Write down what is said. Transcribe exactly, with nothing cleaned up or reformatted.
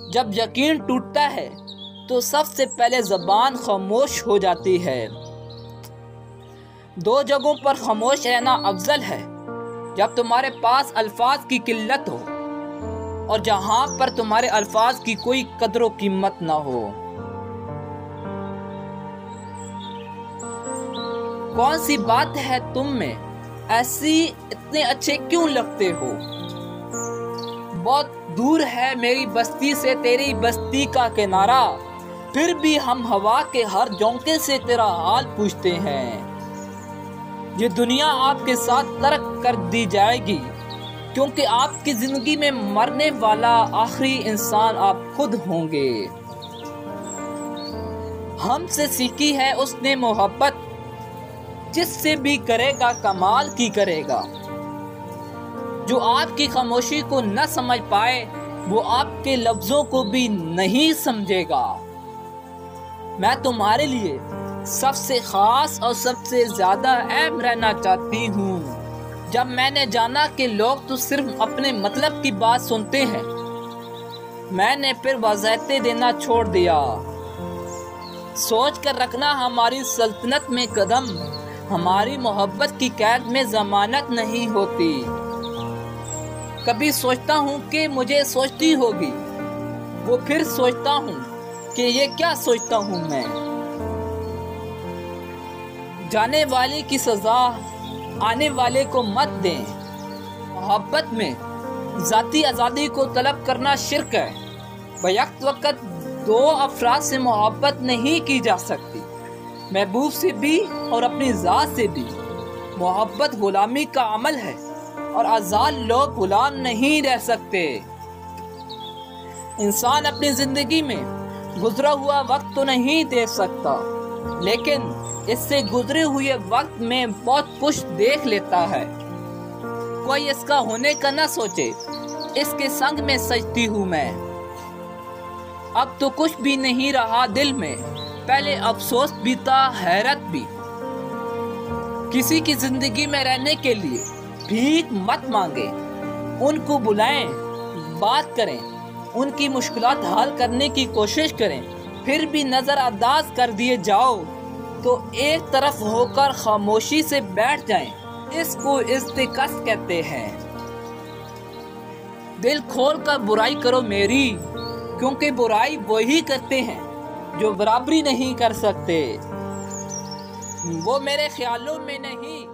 جب یقین ٹوٹتا ہے تو سب سے پہلے زبان خاموش ہو جاتی ہے۔ دو جگہوں پر خاموش رہنا افضل ہے، جب تمہارے پاس الفاظ کی قلت ہو اور جہاں پر تمہارے الفاظ کی کوئی قدر و قیمت نہ ہو۔ کون سی بات ہے تم میں ایسی، اتنے اچھے کیوں لگتے ہو؟ بہت دور ہے میری بستی سے تیری بستی کا کنارہ، پھر بھی ہم ہوا کے ہر جھونکے سے تیرا حال پوچھتے ہیں۔ یہ دنیا آپ کے ساتھ ترک کر دی جائے گی، کیونکہ آپ کی زندگی میں مرنے والا آخری انسان آپ خود ہوں گے۔ ہم سے سیکھی ہے اس نے محبت، جس سے بھی کرے گا کمال کی کرے گا۔ جو آپ کی خاموشی کو نہ سمجھ پائے وہ آپ کے لفظوں کو بھی نہیں سمجھے گا۔ میں تمہارے لیے سب سے خاص اور سب سے زیادہ اہم رہنا چاہتی ہوں۔ جب میں نے جانا کہ لوگ تو صرف اپنے مطلب کی بات سنتے ہیں، میں نے پھر وضاحتیں دینا چھوڑ دیا۔ سوچ کر رکھنا ہماری سلطنت میں قدم، ہماری محبت کی قید میں ضمانت نہیں ہوتی۔ کبھی سوچتا ہوں کہ مجھے سوچتی ہوگی، وہ پھر سوچتا ہوں کہ یہ کیا سوچتا ہوں میں۔ جانے والے کی سزا آنے والے کو مت دیں۔ محبت میں ذاتی آزادی کو طلب کرنا شرک ہے۔ بیک وقت دو افراد سے محبت نہیں کی جا سکتی، محبوب سے بھی اور اپنی ذات سے بھی۔ محبت غلامی کا عمل ہے اور آزاد لوگ غلام نہیں رہ سکتے۔ انسان اپنی زندگی میں گزرا ہوا وقت تو نہیں دیکھ سکتا، لیکن اس سے گزرے ہوئے وقت میں بہت کچھ دیکھ لیتا ہے۔ کوئی اس کا ہونے کا نہ سوچے، اس کے سنگ میں سجتی ہوں میں۔ اب تو کچھ بھی نہیں رہا دل میں، پہلے افسوس بھی تھا، حیرت بھی۔ کسی کی زندگی میں رہنے کے لیے بھیک مت مانگیں، ان کو بلائیں، بات کریں، ان کی مشکلات حل کرنے کی کوشش کریں۔ پھر بھی نظر انداز کر دیے جاؤ تو ایک طرف ہو کر خاموشی سے بیٹھ جائیں، اس کو استقاص کہتے ہیں۔ دل کھول کر برائی کرو میری، کیونکہ برائی وہی کرتے ہیں جو برابری نہیں کر سکتے۔ وہ میرے خیالوں میں نہیں